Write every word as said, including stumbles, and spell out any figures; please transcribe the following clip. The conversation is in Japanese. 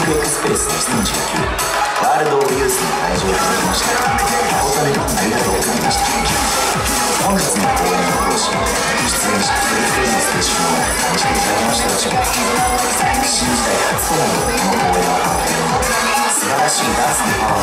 ルエクスプレスのさんじゅうきゅうワールドオブユースに来場いただきまして誠にありがとうございました。本日の公演の講師出演者一人一人の青春を試していただきましたでしょうか。新時代初となるこの公演を行っているので素晴らしいダンスのパワー